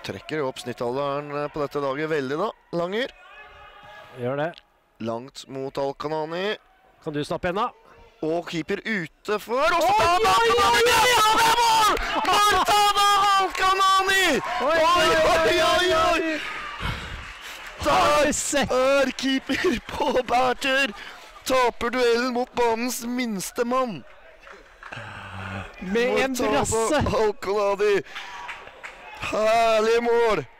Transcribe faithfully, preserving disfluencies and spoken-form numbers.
trekker opp snittalderen på dette daget veldig da, Langer. Gjør det. Langt mot Al-Kanani. Kan du snappe en da? Og keeper ute for... Og så tar Al-Kanani! Ja, det er mål! Martada Al-Kanani! Oi, oi, oi, oi! Der er keeper på bærtur. Taper duellen mot banens minste mann. Med en brasse. Al-Kanani. Herlig mål!